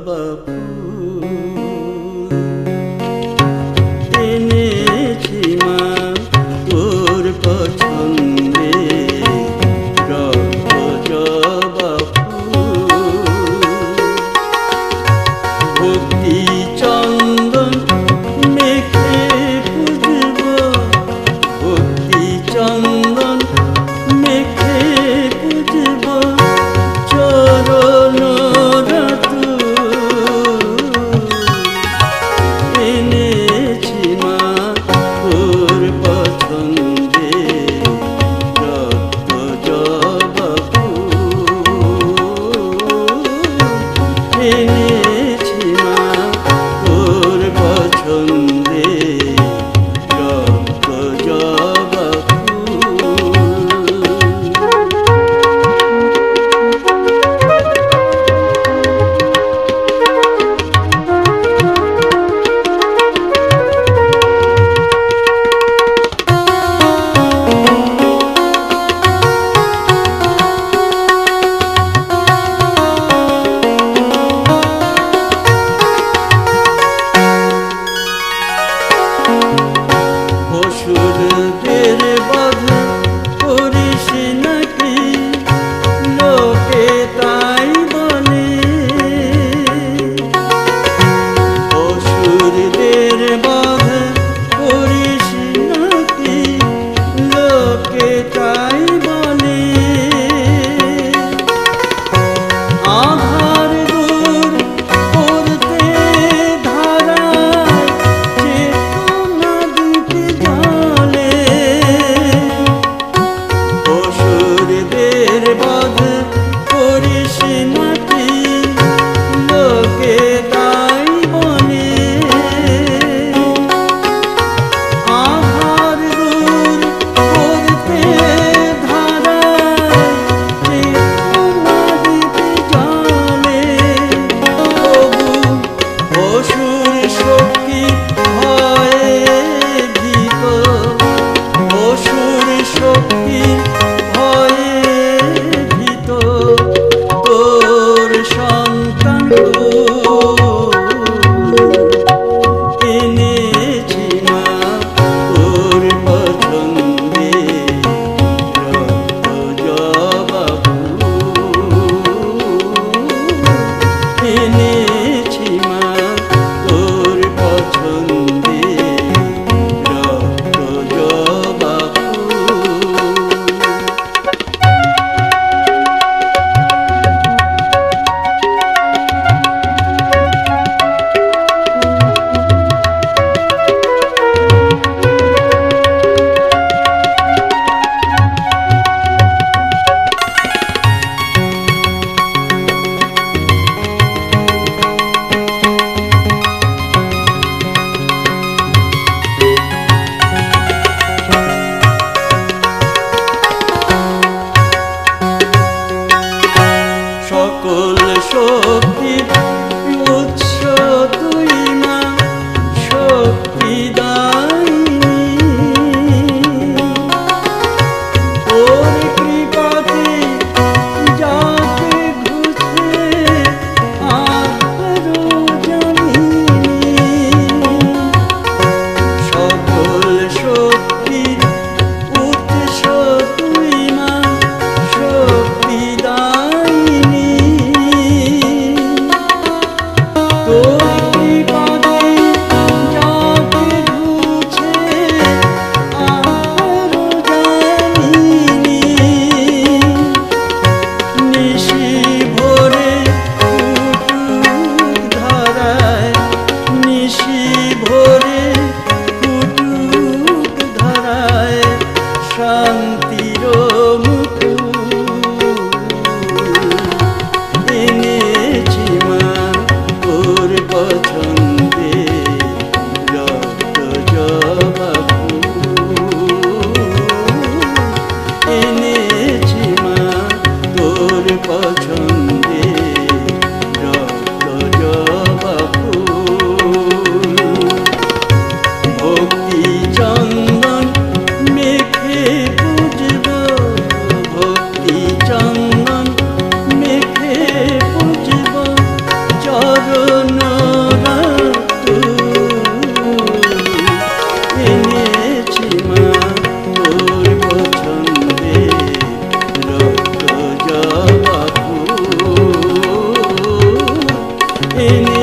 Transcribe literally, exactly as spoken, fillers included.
জবা ফুল এনেছি মা তোর পছন্দে রক্ত জবা ফুল ভক্তি চন্দন মেখে পুজব ভক্তি চন্দন মেখে পুজব চরণ এনেছি মা তোর পছন্দে রক্ত জবা ফুল এনেছি মা তোর পছন্দে রক্ত জবা অসুরদের বধ করিস নাকি লোকে তাই বলে অসুরদের বধ করিস নাকি লোকে তাই বলে আধার দূর করতে ধারায় চেতনা দিতে জলে অসুরদের বধ করিস নাকি লোকে তাই বলে আধার দূর করতে ধারায় চেতনা দিতে জলে তবু অসুর শক্তি ভয়ে ভীত অসুর শক্তি ভয়ে ভীত তোর সন্তান এনেছি মা তোর পছন্দে রক্ত জবা ফুল এনেছি মা তোর পছন্দে রক্ত জবা ফুল এনে